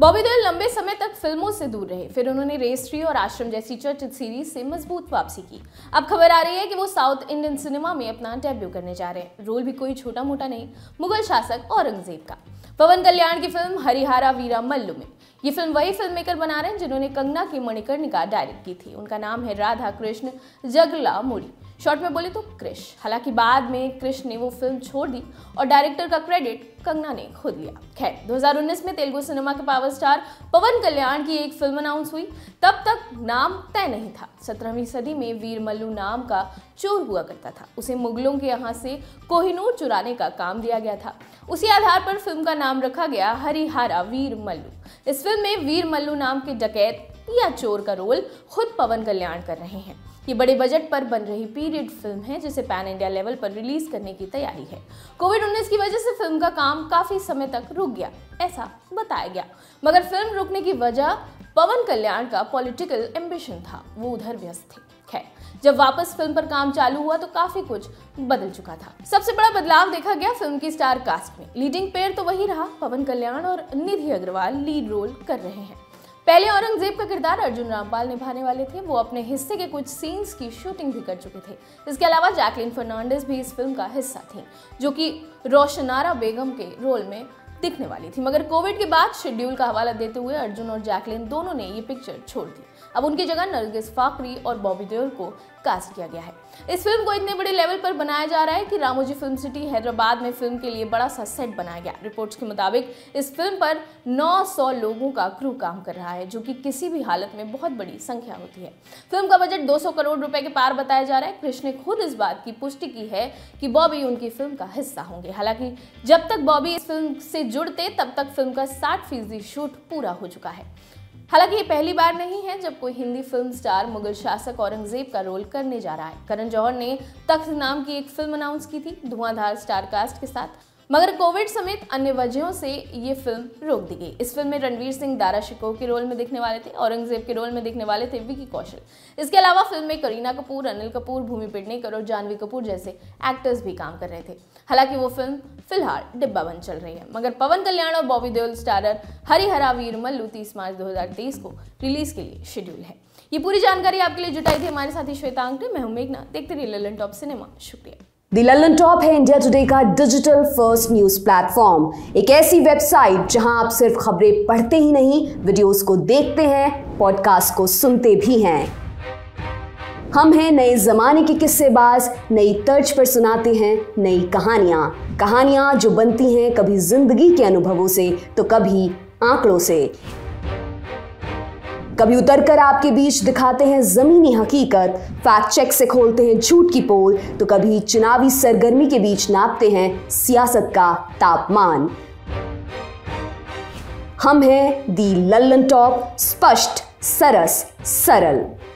बॉबी देओल लंबे समय तक फिल्मों से दूर रहे, फिर उन्होंने रेस 3 और आश्रम जैसी चर्चित सीरीज से मजबूत वापसी की। अब खबर आ रही है कि वो साउथ इंडियन सिनेमा में अपना डेब्यू करने जा रहे हैं। रोल भी कोई छोटा मोटा नहीं, मुगल शासक औरंगजेब का। पवन कल्याण की फिल्म हरिहरा वीरा मल्लू में। ये फिल्म वही फिल्म मेकर बना रहे हैं जिन्होंने कंगना की मणिकर्णिका डायरेक्ट की थी। उनका नाम है राधा कृष्ण जगलामुड़ी, शॉर्ट में बोले तो क्रिश। हालांकि बाद में क्रिश ने वो फिल्म छोड़ दी और डायरेक्टर का क्रेडिट कंगना ने खुद लिया। खैर, 2019 में तेलुगु सिनेमा के पावर स्टार पवन कल्याण की एक फिल्म अनाउंस हुई। तब तक नाम तय नहीं था। 17वीं सदी में वीर मल्लू नाम का चोर हुआ करता था। उसे मुगलों के यहाँ से कोहिनूर चुराने का काम दिया गया था। उसी आधार पर फिल्म का नाम रखा गया हरिहरा वीर मल्लू। इस फिल्म में वीर मल्लू नाम के डकैत या चोर का रोल खुद पवन कल्याण कर रहे हैं। ये बड़े बजट पर बन रही पीरियड फिल्म है जिसे पैन इंडिया लेवल पर रिलीज करने की तैयारी है। कोविड-19 की वजह से फिल्म का काम काफी समय तक रुक गया, ऐसा बताया गया। मगर फिल्म रुकने की वजह पवन कल्याण का पॉलिटिकल एम्बिशन था, वो उधर व्यस्त थे। खैर, जब वापस फिल्म पर काम चालू हुआ तो काफी कुछ बदल चुका था। सबसे बड़ा बदलाव देखा गया फिल्म की स्टार कास्ट में। लीडिंग पेयर तो वही रहा, पवन कल्याण और निधि अग्रवाल लीड रोल कर रहे हैं। पहले औरंगजेब का किरदार अर्जुन रामपाल निभाने वाले थे। वो अपने हिस्से के कुछ सीन्स की शूटिंग भी कर चुके थे। इसके अलावा जैकलीन फर्नांडिस भी इस फिल्म का हिस्सा थी, जो कि रोशनारा बेगम के रोल में दिखने वाली थी। मगर कोविड के बाद शेड्यूल का हवाला देते हुए अर्जुन और जैकलीन दोनों ने ये पिक्चर छोड़ दी। अब उनकी जगह नरगिस फाकरी और बॉबी देओल को कास्ट किया गया है। इस फिल्म को इतने बड़े लेवल पर बनाया जा रहा है कि रामोजी फिल्म सिटी हैदराबाद में फिल्म के लिए बड़ा सा सेट बनाया गया। रिपोर्ट्स के मुताबिक इस फिल्म पर 900 लोगों का क्रू काम कर रहा है, जो कि किसी भी हालत में बहुत बड़ी संख्या होती है। फिल्म का बजट 200 करोड़ रुपए के पार बताया जा रहा है। कृष ने खुद इस बात की पुष्टि की है कि बॉबी उनकी फिल्म का हिस्सा होंगे। हालांकि जब तक बॉबी इस फिल्म से जुड़ते तब तक फिल्म का 60% शूट पूरा हो चुका है। हालांकि ये पहली बार नहीं है जब कोई हिंदी फिल्म स्टार मुगल शासक औरंगजेब का रोल करने जा रहा है। करण जौहर ने तख्त नाम की एक फिल्म अनाउंस की थी धुआंधार स्टार कास्ट के साथ, मगर कोविड समेत अन्य वजहों से ये फिल्म रोक दी गई। इस फिल्म में रणवीर सिंह दारा शिकोह के रोल में दिखने वाले थे। औरंगजेब के रोल में दिखने वाले थे विकी कौशल। इसके अलावा फिल्म में करीना कपूर, अनिल कपूर, भूमि पेडनेकर और जानवी कपूर जैसे एक्टर्स भी काम कर रहे थे। हालांकि वो फिल्म फिलहाल डिब्बा बंद चल रही है। मगर पवन कल्याण और बॉबी देओल स्टारर हरिहरा वीर मल्लू 30 मार्च 2023 को रिलीज के लिए शेड्यूल है। ये पूरी जानकारी आपके लिए जुटाई थी हमारे साथी श्वेता अंगटे। मैं हूं मेघना। देखते रहिए ललन टॉप सिनेमा। शुक्रिया। दी ललन टॉप है इंडिया टुडे का डिजिटल फर्स्ट न्यूज प्लेटफॉर्म। एक ऐसी वेबसाइट जहां आप सिर्फ खबरें पढ़ते ही नहीं, वीडियोस को देखते हैं, पॉडकास्ट को सुनते भी हैं। हम हैं नए जमाने के किस्सेबाज, नई तर्ज पर सुनाते हैं नई कहानियां जो बनती हैं कभी जिंदगी के अनुभवों से तो कभी आंकड़ों से। कभी उतरकर आपके बीच दिखाते हैं जमीनी हकीकत, फैक्ट चेक से खोलते हैं झूठ की पोल, तो कभी चुनावी सरगर्मी के बीच नापते हैं सियासत का तापमान। हम हैं दी ललन टॉप, स्पष्ट, सरस, सरल।